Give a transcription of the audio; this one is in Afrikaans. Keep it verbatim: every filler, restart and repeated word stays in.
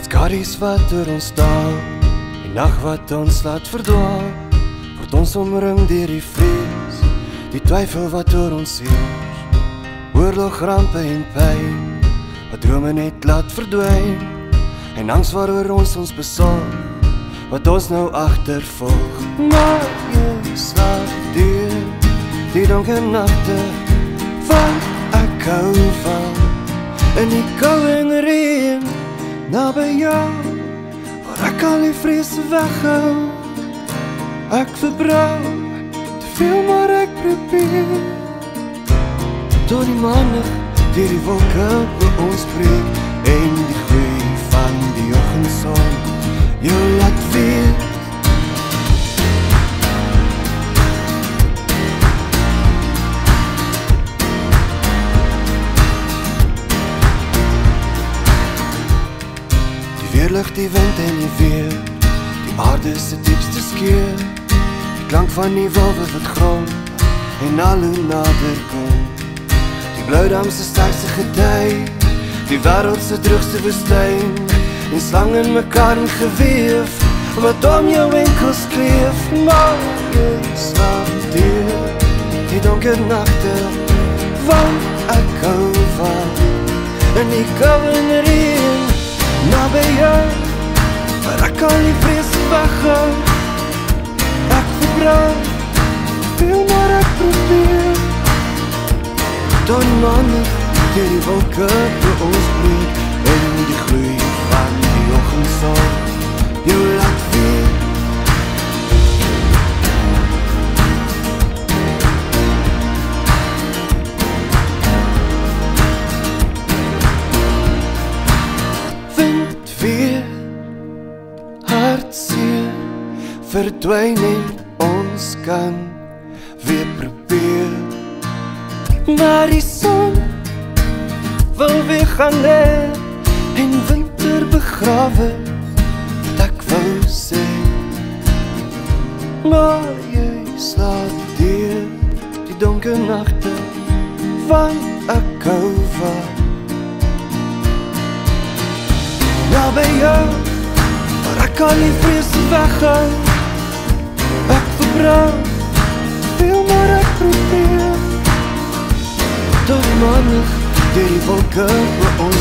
Skaries wat oor ons staan, die nag wat ons laat verdwaal, word ons omring deur die vrees, die twyfel wat oor ons heers, oorlog, rampe en pyn, wat drome net laat verdwyn, en angs waaroor ons ons besorg, wat ons nou agtervolg. Maar jy slaap deur die donker nagte, want ek hou van in die kou en reën, naby jou, waar ek al die vrees weghou. Ek verbrou te veel, maar ek probeer, tot die maandag deur die wolke oor ons breek, en die gloei van die oggendson jou laat weet. Weerlig die wind en die weer, die aarde se diepste skeur, die klank van die wolwe wat grom, en al hoe nader kom, die blauwdam se sterkste gety, die wêreld se droogste woestyn, en slang in mekaar en geweef, wat om jou enkels kleef. Maar jy slaap deur die donker nagte, want ek hou van in die kou en reën, naby jou, waar ek al die vrees weghou. Ek verbrand veel, maar ek probeer, tot die maandag deur die wolke oor ons breek, en die gloei van die oggendson jou laat weet. Verdwyn en ons kan weer probeer, maar die son wil weer gaan lê, en winter begrawe, wat ek wou sê. Maar jy slaap deur die donker nagte, want ek hou van naby jou, waar ek al die vrees weghou. Ek verbrand veel, maar ek probeer, tot die maandag deur die wolke oor ons